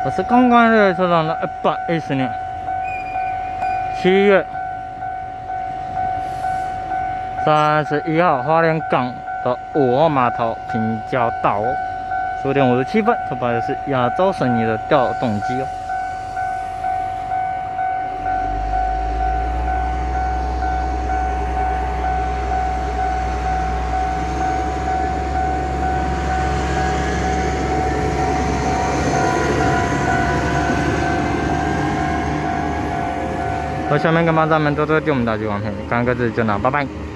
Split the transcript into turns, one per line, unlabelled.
我是刚刚热车长的110年7月31号，花莲港的5号码头平交道，15点57分，出发的是亚洲水泥的调动机哦。和下面跟帮咱们多多给我们打击完片，刚刚各自就那，拜拜。